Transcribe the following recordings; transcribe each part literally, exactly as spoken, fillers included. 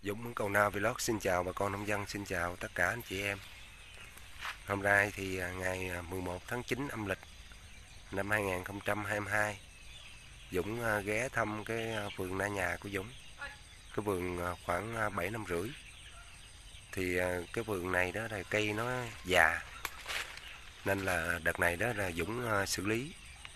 Dũng Cầu Na Vlog xin chào bà con nông dân, xin chào tất cả anh chị em. Hôm nay thì ngày mười một tháng chín âm lịch năm hai nghìn không trăm hai mươi hai, Dũng ghé thăm cái vườn na nhà của Dũng. Cái vườn khoảng bảy năm rưỡi. Thì cái vườn này đó là cây nó già, nên là đợt này đó là Dũng xử lý.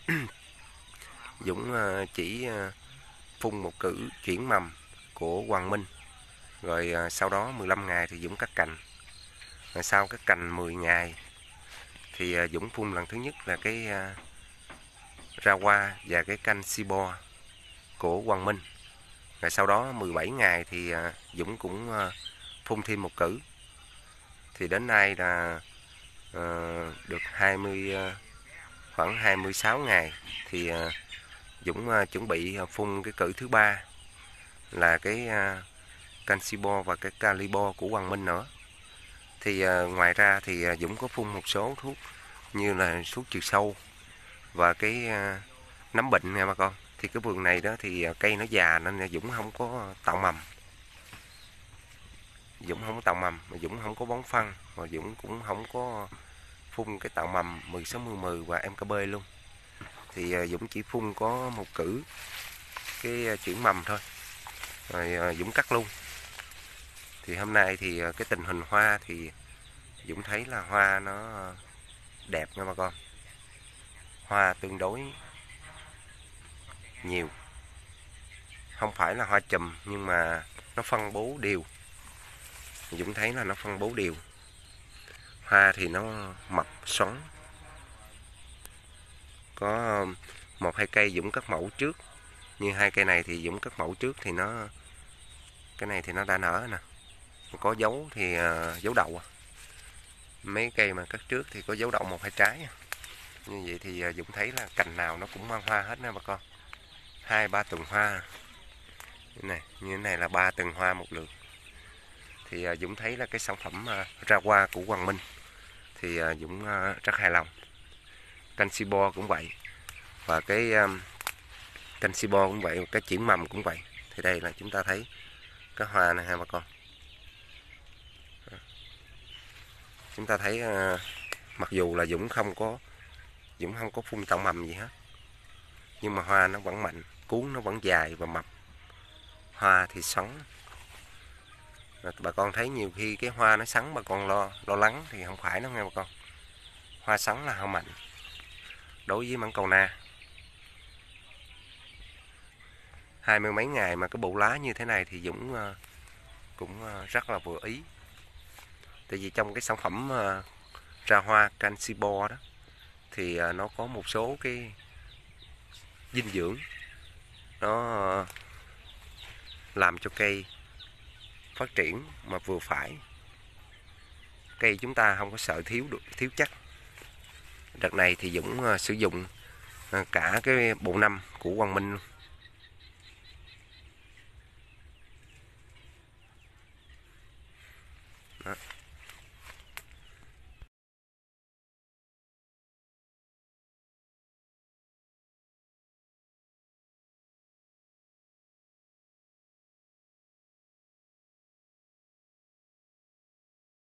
Dũng chỉ phun một cử chuyển mầm của Hoàng Minh. Rồi sau đó mười lăm ngày thì Dũng cắt cành. Rồi sau cắt cành mười ngày thì Dũng phun lần thứ nhất là cái ra hoa và cái canh Sibo của Hoàng Minh. Rồi sau đó mười bảy ngày thì Dũng cũng phun thêm một cử. Thì đến nay là uh, được hai mươi khoảng hai mươi sáu ngày thì uh, Dũng uh, chuẩn bị phun cái cử thứ ba là cái uh, Canxibo và cái Calibo của Hoàng Minh nữa. Thì uh, ngoài ra thì uh, Dũng có phun một số thuốc như là thuốc trừ sâu và cái uh, nấm bệnh nha bà con. Thì cái vườn này đó thì uh, cây nó già nên là Dũng không có tạo mầm. Dũng không có tạo mầm, mà Dũng không có bón phân, và Dũng cũng không có phun cái tạo mầm mười sáu mươi mười và em ca bê luôn. Thì uh, Dũng chỉ phun có một cử cái uh, chuyển mầm thôi. Rồi uh, Dũng cắt luôn. Thì hôm nay thì uh, cái tình hình hoa thì Dũng thấy là hoa nó đẹp nha bà con. Hoa tương đối nhiều. Không phải là hoa chùm nhưng mà nó phân bố đều. Dũng thấy là nó phân bố đều. Hoa thì nó mập xoắn. Có một hai cây Dũng cắt mẫu trước. Như hai cây này thì Dũng cắt mẫu trước thì nó cái này thì nó đã nở nè. Có dấu thì uh, dấu đậu. Mấy cây mà cắt trước thì có dấu đậu một hai trái. Như vậy thì uh, Dũng thấy là cành nào nó cũng mang hoa hết nè bà con. Hai ba tuần hoa. Như này, như thế này là ba tuần hoa một lượt. Thì uh, Dũng thấy là cái sản phẩm uh, ra hoa của Hoàng Minh thì uh, Dũng uh, rất hài lòng. Canxibo cũng vậy. Và cái um, Canxibo cũng vậy, cái chuyển mầm cũng vậy. Thì đây là chúng ta thấy cái hoa này ha bà con. Chúng ta thấy uh, mặc dù là Dũng không có Dũng không có phun tạo mầm gì hết, nhưng mà hoa nó vẫn mạnh, cuốn nó vẫn dài và mập. Hoa thì xoắn. Bà con thấy nhiều khi cái hoa nó xoắn bà con lo lo lắng thì không phải đâu nghe bà con. Hoa xoắn là hoa mạnh đối với mãng cầu na. Hai mươi mấy ngày mà cái bộ lá như thế này thì Dũng uh, cũng uh, rất là vừa ý. Tại vì trong cái sản phẩm uh, ra hoa Canxibo đó thì uh, nó có một số cái dinh dưỡng nó uh, làm cho cây phát triển mà vừa phải. Cây chúng ta không có sợ thiếu được thiếu chất. Đợt này thì Dũng uh, sử dụng uh, cả cái bộ năm của Hoàng Minh luôn.